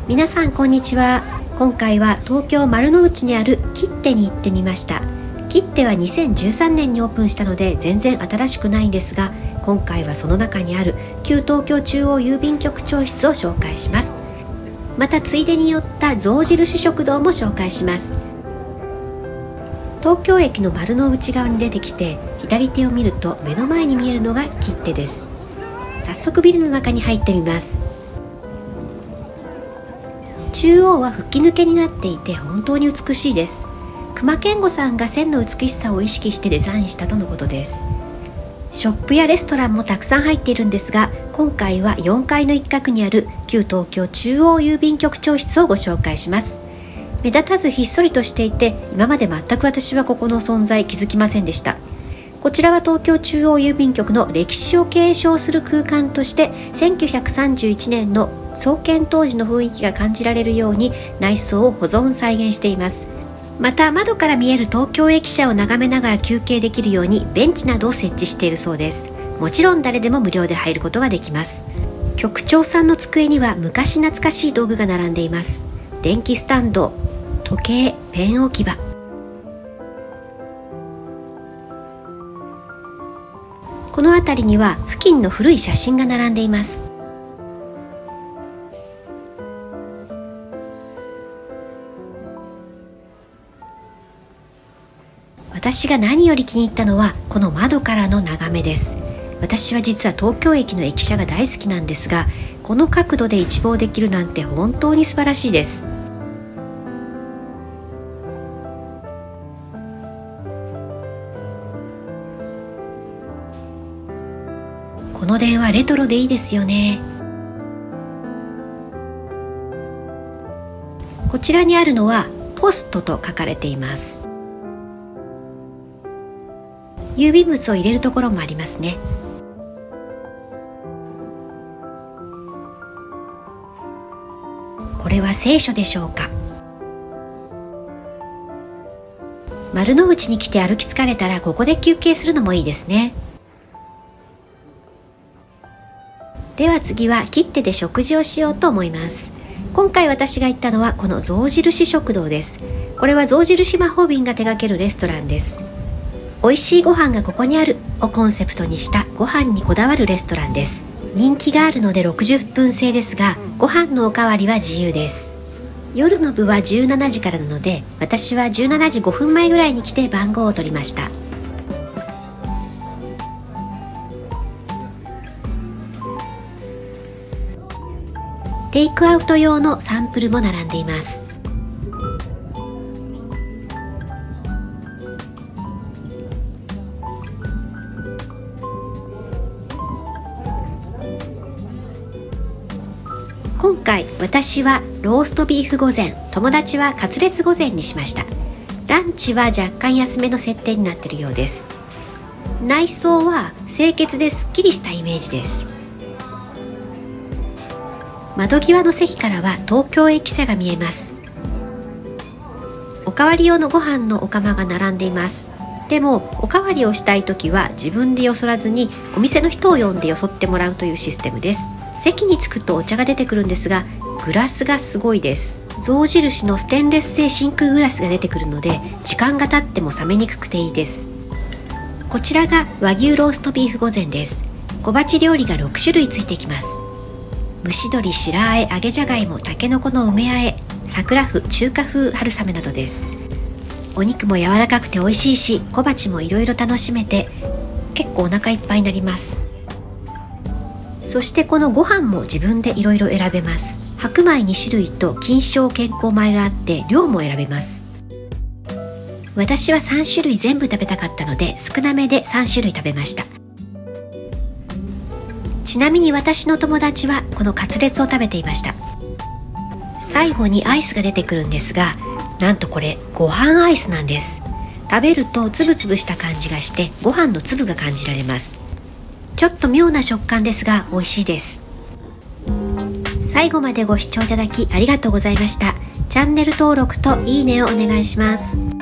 皆さんこんにちは。今回は東京丸の内にあるキッテに行ってみました。キッテは2013年にオープンしたので全然新しくないんですが、今回はその中にある旧東京中央郵便局長室を紹介します。またついでに寄った象印食堂も紹介します。東京駅の丸の内側に出てきて左手を見ると目の前に見えるのがキッテです。早速ビルの中に入ってみます。中央は吹き抜けになっていて本当に美しいです。隈研吾さんが線の美しさを意識してデザインしたとのことです。ショップやレストランもたくさん入っているんですが、今回は4階の一角にある旧東京中央郵便局長室をご紹介します。目立たずひっそりとしていて、今まで全く私はここの存在気づきませんでした。こちらは東京中央郵便局の歴史を継承する空間として1931年の創建当時の雰囲気が感じられるように内装を保存再現しています。また窓から見える東京駅舎を眺めながら休憩できるようにベンチなどを設置しているそうです。もちろん誰でも無料で入ることができます。局長さんの机には昔懐かしい道具が並んでいます。電気スタンド、時計、ペン置き場。この辺りには付近の古い写真が並んでいます。私が何より気に入ったのはこの窓からの眺めです。私は実は東京駅の駅舎が大好きなんですが、この角度で一望できるなんて本当に素晴らしいです。この電話レトロでいいですよね。こちらにあるのはポストと書かれています。郵便物を入れるところもありますね。これは聖書でしょうか。丸の内に来て歩き疲れたらここで休憩するのもいいですね。では次はキッテで食事をしようと思います。今回私が行ったのはこの象印食堂です。これは象印魔法瓶が手掛けるレストランです。美味しいご飯がここにあるをコンセプトにしたご飯にこだわるレストランです。人気があるので60分制ですが、ご飯のおかわりは自由です。夜の部は17時からなので、私は17時5分前ぐらいに来て番号を取りました。テイクアウト用のサンプルも並んでいます。今回私はローストビーフ御膳、友達はカツレツ御膳にしました。ランチは若干安めの設定になっているようです。内装は清潔ですっきりしたイメージです。窓際の席からは東京駅舎が見えます。おかわり用のご飯のお釜が並んでいます。でもおかわりをしたい時は自分でよそらずにお店の人を呼んでよそってもらうというシステムです。席に着くとお茶が出てくるんですが、グラスがすごいです。象印のステンレス製真空グラスが出てくるので時間が経っても冷めにくくていいです。こちらが和牛ローストビーフ御膳です。小鉢料理が6種類ついてきます。蒸し鶏、白あえ、揚げじゃがいも、たけのこの梅あえ、桜麩、中華風春雨などです。お肉も柔らかくて美味しいし、小鉢もいろいろ楽しめて結構お腹いっぱいになります。そしてこのご飯も自分でいろいろ選べます。白米2種類と金賞健康米があって量も選べます。私は3種類全部食べたかったので少なめで3種類食べました。ちなみに私の友達はこのカツレツを食べていました。最後にアイスが出てくるんですが、なんとこれご飯アイスなんです。食べるとつぶつぶした感じがしてご飯の粒が感じられます。ちょっと妙な食感ですが美味しいです。最後までご視聴いただきありがとうございました。チャンネル登録といいねをお願いします。